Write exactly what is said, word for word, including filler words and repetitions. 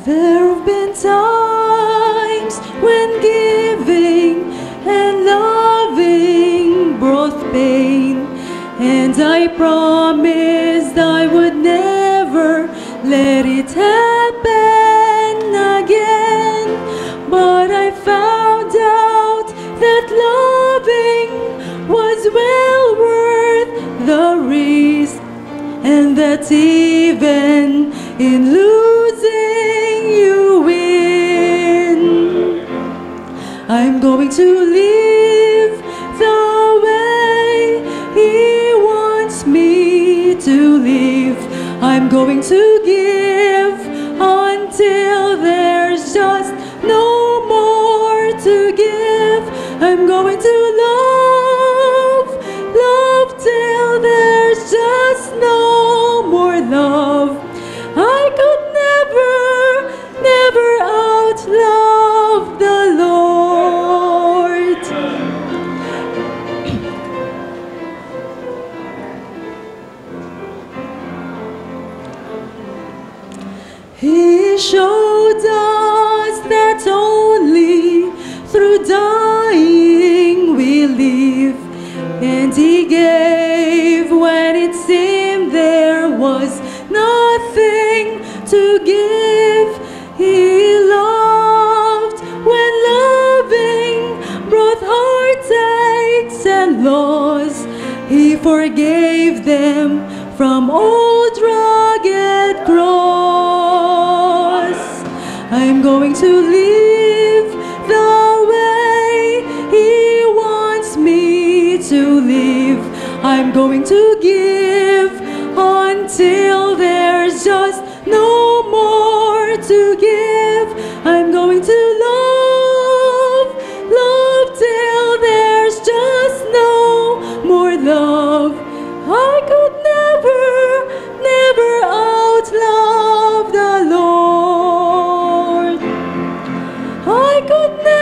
There have been times when giving and loving brought pain, and I promised I would never let it happen again. But I found out that loving was well worth the risk, and that even in losing you win. I'm going to live the way He wants me to live. I'm going to give until there's just no more to give. I'm going to love, love till there's just no more love. I could never, never outlove the Lord. He showed us that only through dying we live, and He gave when it seemed there was nothing to give. He loved when loving brought heartaches and loss. He forgave them from old rugged cross. I'm going to live the way He wants me to live. I'm going to give until there's just no more to give. I'm going to love, love till there's just no more love. I could never, never outlove the Lord. I could never